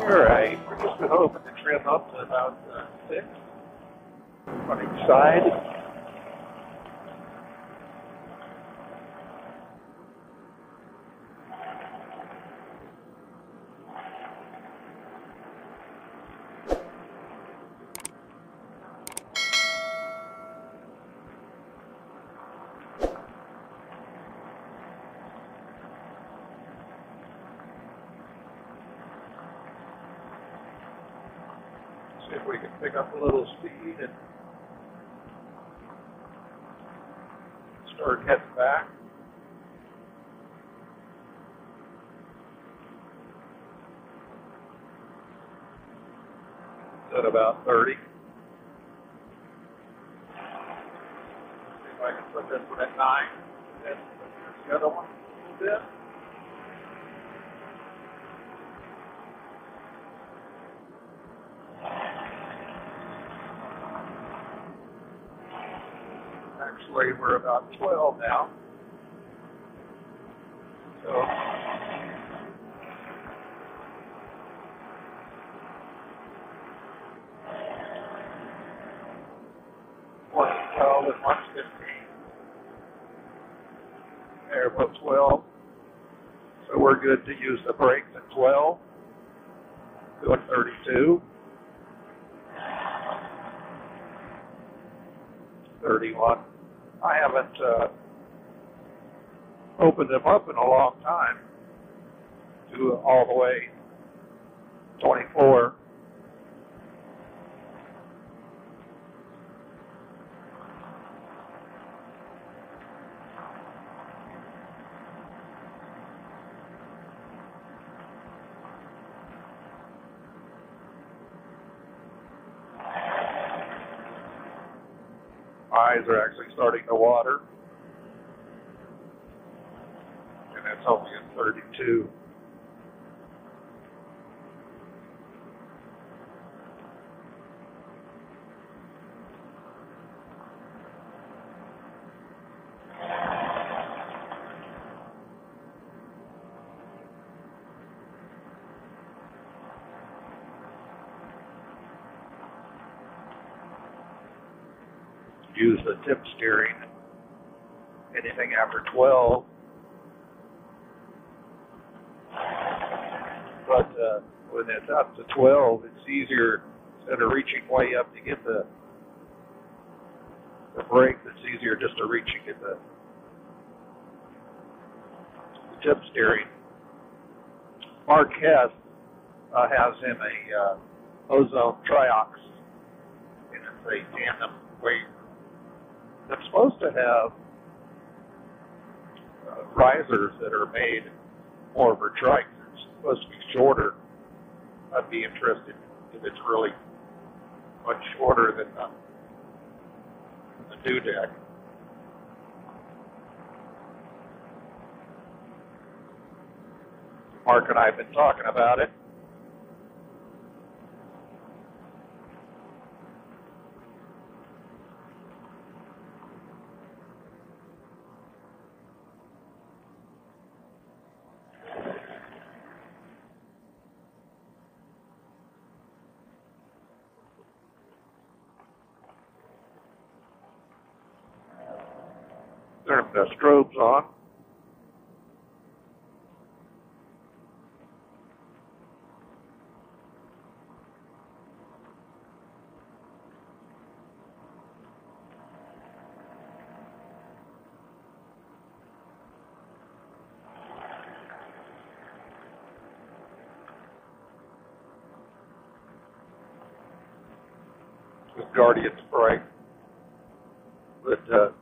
Alright, we're just hoping to trim up to about 6 on each side. See if we can pick up a little speed and start heading back. At about 30. See if I can put this one at 9. And the other one a little bit. Actually, we're about 12 now. So, one 12 and 115. There, put 12. So we're good to use the brakes at 12. Go at 32. 31. I haven't opened them up in a long time. Do all the way 24. Eyes are actually starting to water, and that's only at 32. Use the tip steering. Anything after 12. But when it's up to 12, it's easier, instead of reaching way up to get the brake, it's easier just to reach and get the tip steering. Mark Hess has him a ozone triox, and it's a tandem weight. It's supposed to have risers that are made more for trikes. It's supposed to be shorter. I'd be interested if it's really much shorter than the Dudek. Mark and I have been talking about it. Turn the strobes on. With Guardian's brake. But the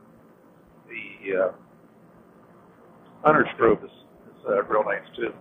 Hunter strobe is real nice too.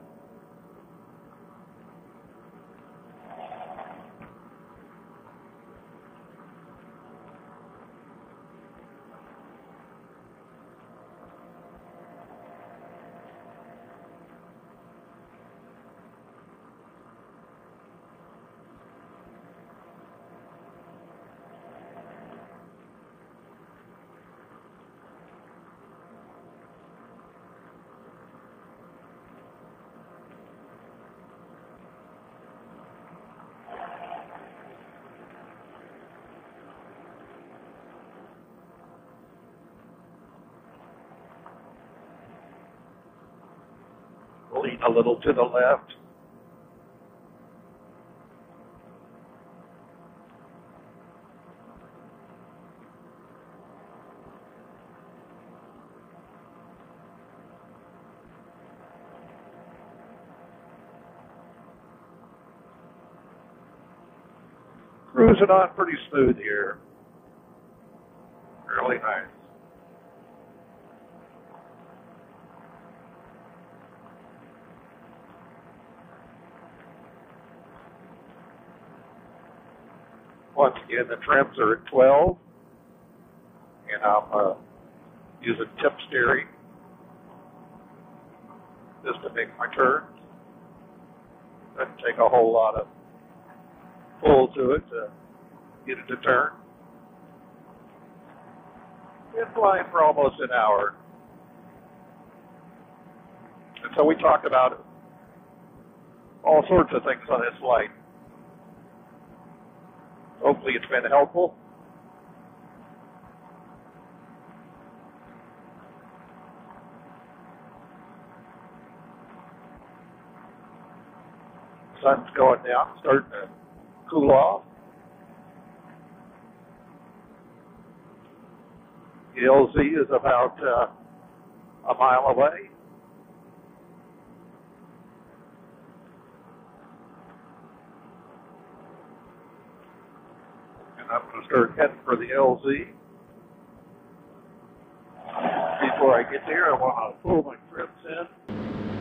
lean a little to the left. Cruising on pretty smooth here. Really nice. Once again, the trims are at 12, and I'm using tip steering just to make my turns. Doesn't take a whole lot of pull to it to get it to turn. Been flying for almost an hour. And so we talked about all sorts of things on this flight. Hopefully it's been helpful. Sun's going down, starting to cool off. The LZ is about a mile away. And I'm going to start heading for the LZ. Before I get there, I want to pull my trims in.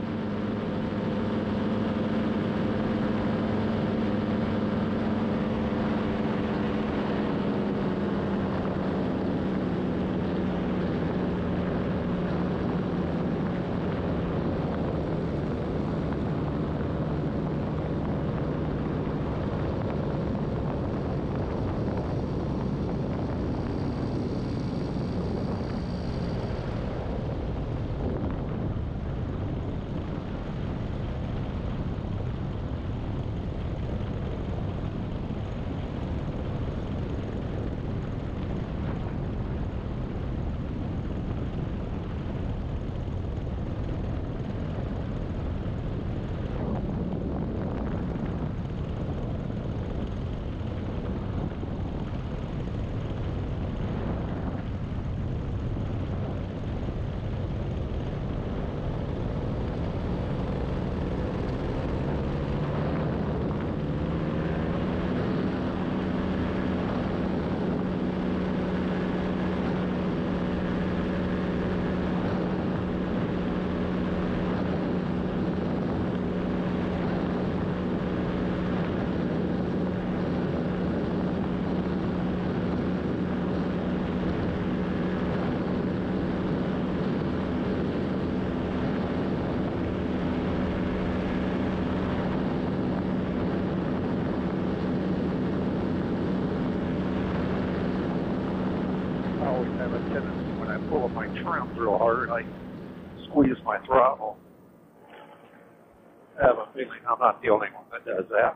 Have a tendency when I pull up my trims real hard, I squeeze my throttle. I have a feeling I'm not the only one that does that.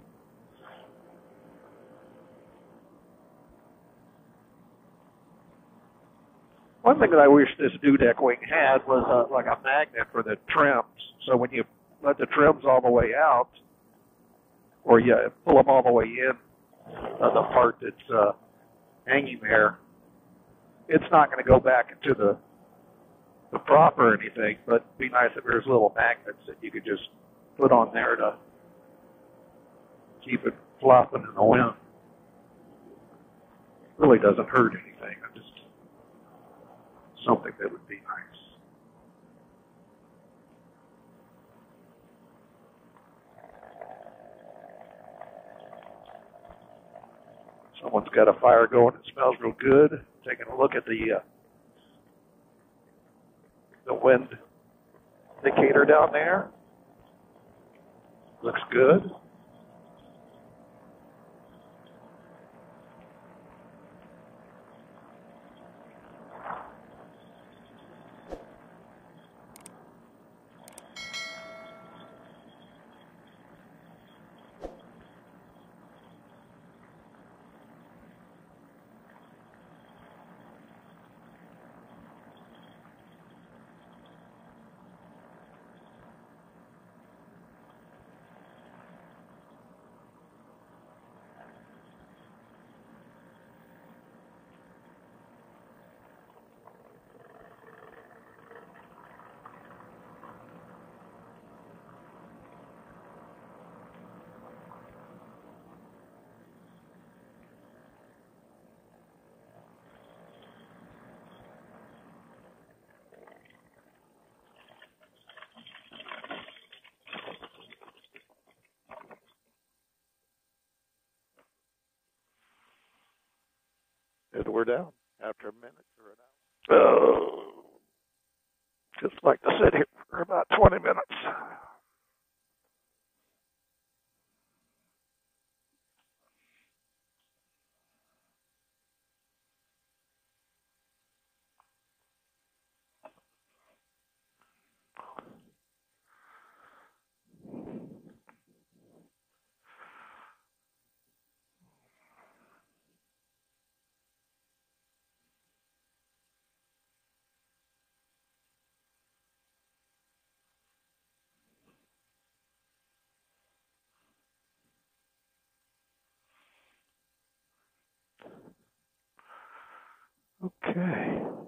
One thing that I wish this Dudek wing had was like a magnet for the trims. So when you let the trims all the way out, or you pull them all the way in, the part that's hanging there, it's not going to go back into the prop or anything, but it'd be nice if there's little magnets that you could just put on there to keep it flopping in the wind. Really doesn't hurt anything. Just something that would be nice. Someone's got a fire going. It smells real good. Taking a look at the wind indicator down there. Looks good. we're down after a minute or an hour. Oh, just like to sit here for about 20 minutes. Okay.